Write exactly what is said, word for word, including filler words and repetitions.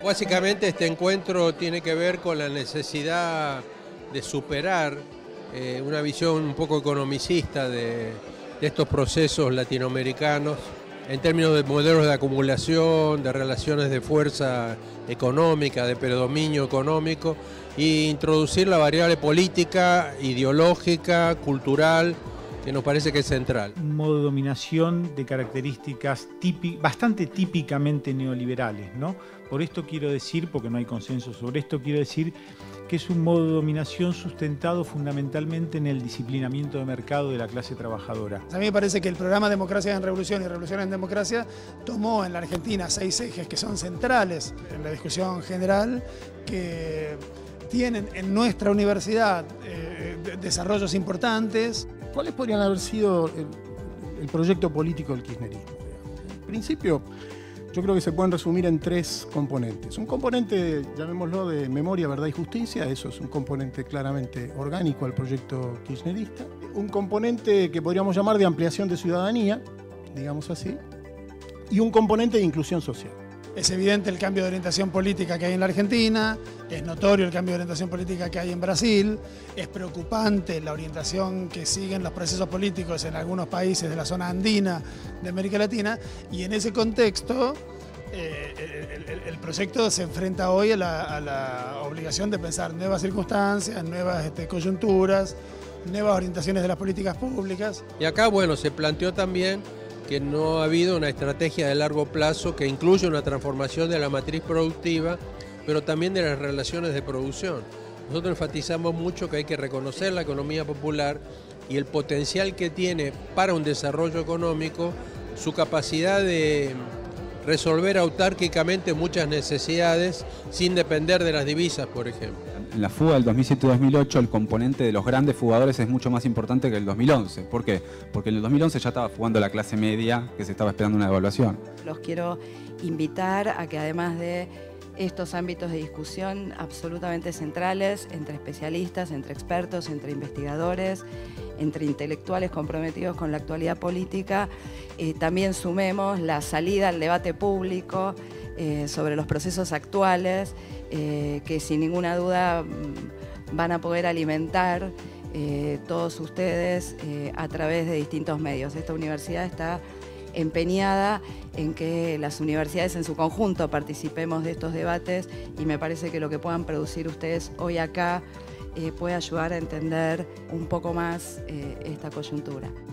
Básicamente este encuentro tiene que ver con la necesidad de superar eh, una visión un poco economicista de, de estos procesos latinoamericanos en términos de modelos de acumulación, de relaciones de fuerza económica, de predominio económico, e introducir la variable política, ideológica, cultural, que nos parece que es central. Un modo de dominación de características típic, bastante típicamente neoliberales, ¿no? Por esto quiero decir, porque no hay consenso sobre esto, quiero decir que es un modo de dominación sustentado fundamentalmente en el disciplinamiento de mercado de la clase trabajadora. A mí me parece que el programa Democracia en Revolución y Revolución en Democracia tomó en la Argentina seis ejes que son centrales en la discusión general, que tienen en nuestra universidad eh, desarrollos importantes. ¿Cuáles podrían haber sido el, el proyecto político del kirchnerismo? En principio, yo creo que se pueden resumir en tres componentes. Un componente, llamémoslo, de memoria, verdad y justicia, eso es un componente claramente orgánico al proyecto kirchnerista. Un componente que podríamos llamar de ampliación de ciudadanía, digamos así, y un componente de inclusión social. Es evidente el cambio de orientación política que hay en la Argentina, es notorio el cambio de orientación política que hay en Brasil, es preocupante la orientación que siguen los procesos políticos en algunos países de la zona andina de América Latina, y en ese contexto eh, el, el, el proyecto se enfrenta hoy a la, a la obligación de pensar nuevas circunstancias, nuevas este, coyunturas, nuevas orientaciones de las políticas públicas. Y acá, bueno, se planteó también que no ha habido una estrategia de largo plazo que incluya una transformación de la matriz productiva, pero también de las relaciones de producción. Nosotros enfatizamos mucho que hay que reconocer la economía popular y el potencial que tiene para un desarrollo económico, su capacidad de resolver autárquicamente muchas necesidades sin depender de las divisas, por ejemplo. En la fuga del dos mil siete dos mil ocho el componente de los grandes fugadores es mucho más importante que el dos mil once. ¿Por qué? Porque en el dos mil once ya estaba fugando la clase media, que se estaba esperando una devaluación. Los quiero invitar a que, además de estos ámbitos de discusión absolutamente centrales entre especialistas, entre expertos, entre investigadores, entre intelectuales comprometidos con la actualidad política, eh, también sumemos la salida al debate público eh, sobre los procesos actuales, eh, que sin ninguna duda van a poder alimentar eh, todos ustedes eh, a través de distintos medios. Esta universidad está empeñada en que las universidades en su conjunto participemos de estos debates, y me parece que lo que puedan producir ustedes hoy acá eh, puede ayudar a entender un poco más eh, esta coyuntura.